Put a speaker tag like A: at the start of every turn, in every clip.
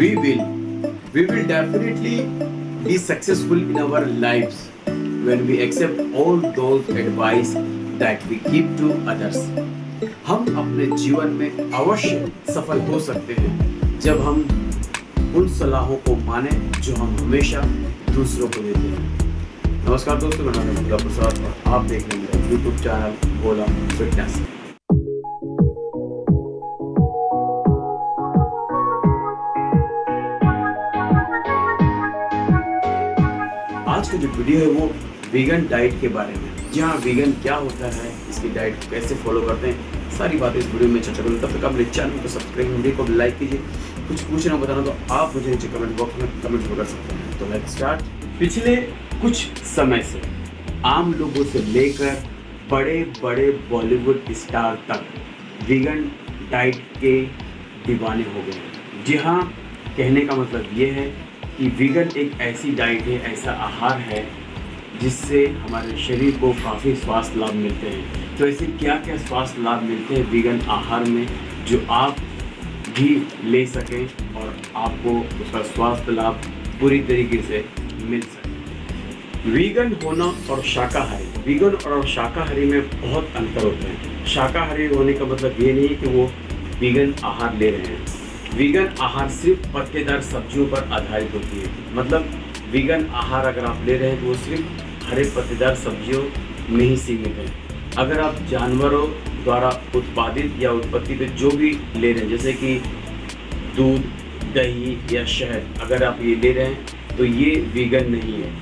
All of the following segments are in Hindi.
A: we will we will definitely be successful in our lives when we accept all those advice that we give to others. हम अपने जीवन में अवश्य सफल हो सकते हैं जब हम उन सलाहों को माने जो हम हमेशा दूसरों को देते हैं। नमस्कार दोस्तों, मेरा नाम है भोला प्रसाद और आप देख रहे हैं यूट्यूब चैनल भोला फिटनेस। आज का जो वीडियो है वो वीगन डाइट के बारे में। जी हाँ, वीगन क्या होता है, इसकी डाइट कैसे फॉलो करते हैं, सारी बातें इस वीडियो में चर्चा करूँ। तब तक आप मेरे चैनल को सब्सक्राइब, वीडियो को लाइक कीजिए। कुछ पूछना बताना तो आप मुझे नीचे कमेंट बॉक्स में कमेंट कर सकते हैं। तो लेट्स स्टार्ट। पिछले कुछ समय से आम लोगों से लेकर बड़े बड़े बॉलीवुड स्टार तक वीगन डाइट के दीवाने हो गए। जी हाँ, कहने का मतलब ये है कि वीगन एक ऐसी डाइट है, ऐसा आहार है जिससे हमारे शरीर को काफ़ी स्वास्थ्य लाभ मिलते हैं। तो ऐसे क्या क्या स्वास्थ्य लाभ मिलते हैं वीगन आहार में जो आप भी ले सकें और आपको उसका स्वास्थ्य लाभ पूरी तरीके से मिल सके। वीगन होना और शाकाहारी, वीगन और शाकाहारी में बहुत अंतर होता है। शाकाहारी होने का मतलब ये नहीं है कि वो वीगन आहार ले रहे हैं। वीगन आहार सिर्फ पत्तेदार सब्जियों पर आधारित होती है। मतलब वीगन आहार अगर आप ले रहे हैं तो वो सिर्फ हरे पत्तेदार सब्जियों में ही सीमित है। अगर आप जानवरों द्वारा उत्पादित या उत्पत्ति पे जो भी ले रहे हैं, जैसे कि दूध, दही या शहद, अगर आप ये ले रहे हैं तो ये वीगन नहीं है।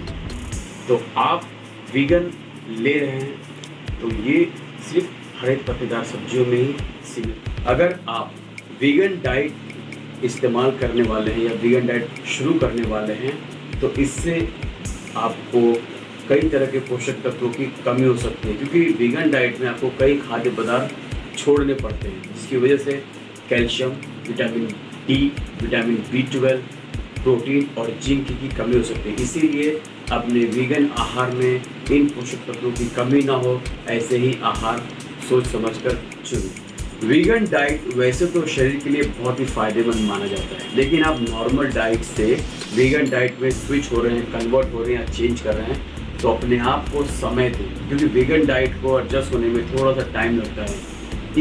A: तो आप वीगन ले रहे हैं तो ये सिर्फ हरे पत्तेदार सब्जियों में ही सीमित। अगर आप वीगन डाइट इस्तेमाल करने वाले हैं या वीगन डाइट शुरू करने वाले हैं तो इससे आपको कई तरह के पोषक तत्वों की कमी हो सकती है, क्योंकि वीगन डाइट में आपको कई खाद्य पदार्थ छोड़ने पड़ते हैं, जिसकी वजह से calcium, vitamin D, vitamin B12, protein और जिंक की कमी हो सकती है। इसीलिए अपने वीगन आहार में इन पोषक तत्वों की कमी ना हो, ऐसे ही आहार सोच समझकर चुनें। वीगन डाइट वैसे तो शरीर के लिए बहुत ही फायदेमंद माना जाता है, लेकिन आप नॉर्मल डाइट से वीगन डाइट में स्विच हो रहे हैं, कन्वर्ट हो रहे हैं या चेंज कर रहे हैं तो अपने आप को समय दें, क्योंकि वीगन डाइट को एडजस्ट होने में थोड़ा सा टाइम लगता है।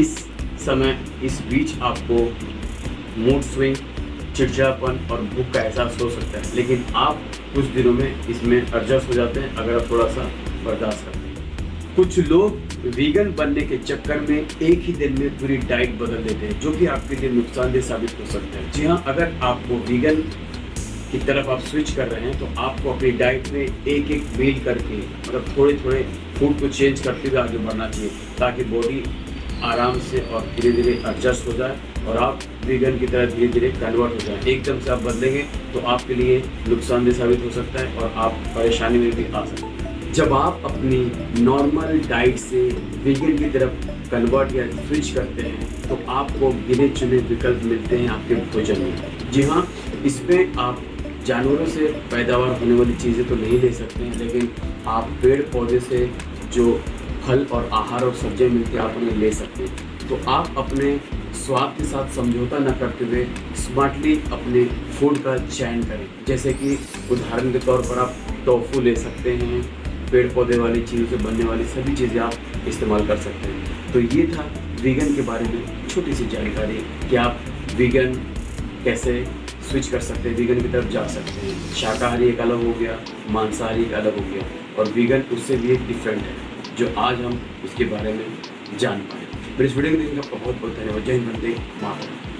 A: इस बीच आपको मूड स्विंग, चिड़चिड़ापन और भूख का एहसास हो सकता है, लेकिन आप कुछ दिनों में इसमें एडजस्ट हो जाते हैं अगर आप थोड़ा सा बर्दाश्त करते हैं। कुछ लोग वीगन बनने के चक्कर में एक ही दिन में पूरी डाइट बदल देते हैं, जो कि आपके लिए नुकसानदेह साबित हो सकता है। जी हाँ, अगर आपको वीगन की तरफ आप स्विच कर रहे हैं तो आपको अपनी डाइट में एक एक मील करके, मतलब थोड़े थोड़े फूड को चेंज करते हुए आगे बढ़ना चाहिए, ताकि बॉडी आराम से और धीरे धीरे एडजस्ट हो जाए और आप वीगन की तरह धीरे धीरे कन्वर्ट हो जाए। एकदम से आप बदलेंगे तो आपके लिए नुकसानदेह साबित हो सकता है और आप परेशानी में भी आ सकते हैं। जब आप अपनी नॉर्मल डाइट से वीगन की तरफ कन्वर्ट या स्विच करते हैं तो आपको गिने चुने विकल्प मिलते हैं आपके भोजन में। जी हाँ, इसमें आप जानवरों से पैदावार होने वाली चीज़ें तो नहीं ले सकते हैं, लेकिन आप पेड़ पौधे से जो फल और आहार और सब्जियाँ मिलती हैं आप उन्हें ले सकते हैं। तो आप अपने स्वाद के साथ समझौता न करते हुए स्मार्टली अपने फूड का चयन करें। जैसे कि उदाहरण के तौर पर आप टोफू ले सकते हैं, पेड़ पौधे वाली चीज़ों से बनने वाली सभी चीज़ें आप इस्तेमाल कर सकते हैं। तो ये था वीगन के बारे में छोटी सी जानकारी कि आप वीगन कैसे स्विच कर सकते हैं, वीगन की तरफ जा सकते हैं। शाकाहारी एक अलग हो गया, मांसाहारी एक अलग हो गया और वीगन उससे भी एक डिफरेंट है, जो आज हम उसके बारे में जान पाए। मेरे इस वीडियो को देखने का आपका बहुत बहुत धन्यवाद। जय हिंद, वंदे मातरम।